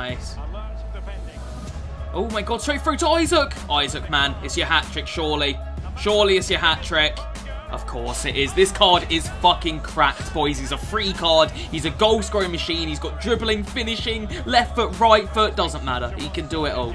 Nice. Oh my god, straight through to Isak. Isak, man, it's your hat-trick, surely. Surely it's your hat-trick. Of course it is. This card is fucking cracked, boys. He's a free card. He's a goal-scoring machine. He's got dribbling, finishing, left foot, right foot. Doesn't matter. He can do it all.